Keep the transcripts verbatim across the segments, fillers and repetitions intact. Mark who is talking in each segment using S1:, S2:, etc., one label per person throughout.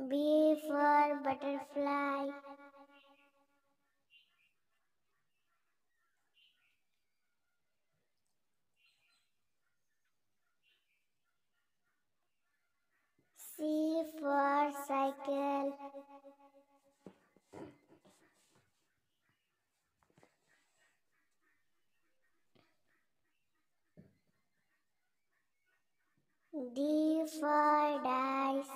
S1: B for butterfly. C for cycle. D for dice.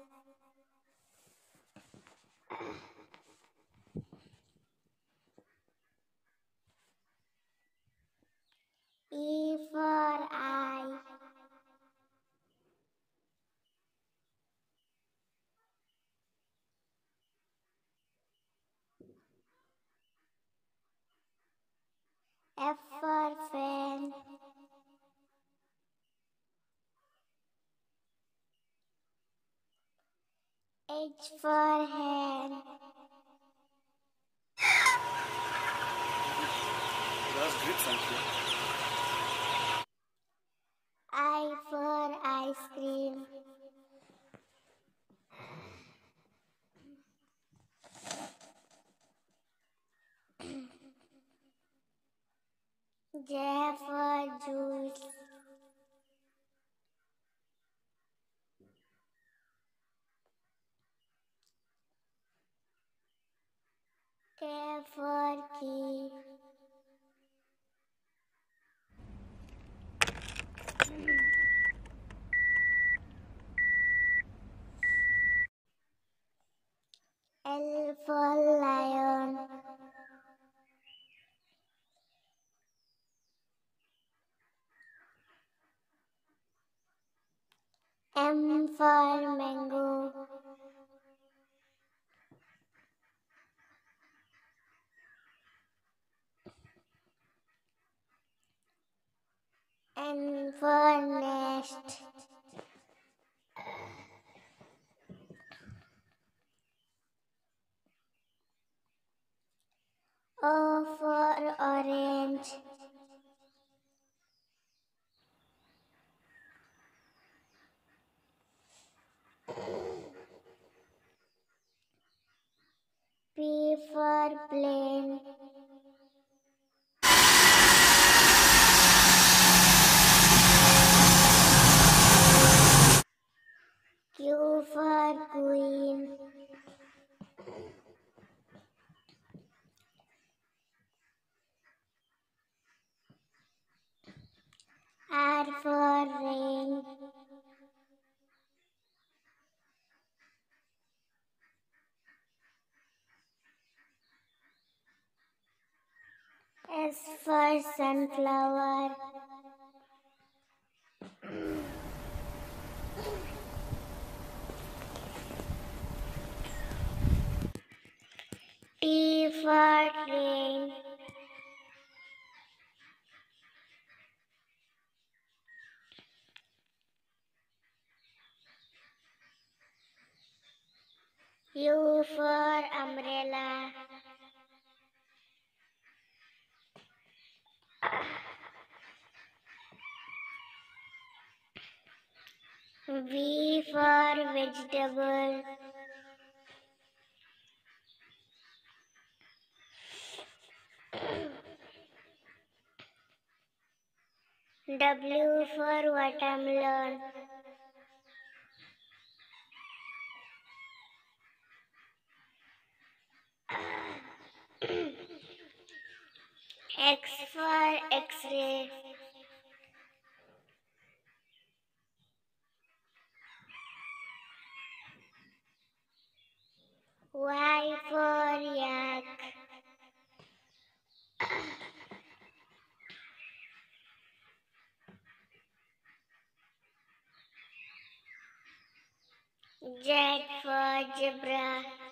S1: E for eye. F for fan. H for hand.
S2: That's great, thank you.
S1: I for ice cream. J for juice. K for key. L for lion. M for mango. N for nest. O for orange. P for plane. Q for queen. R for rain. S for sunflower. T for train. U for umbrella. V for vegetable. W for watermelon. X for X-ray. Y for yak. Z for zebra.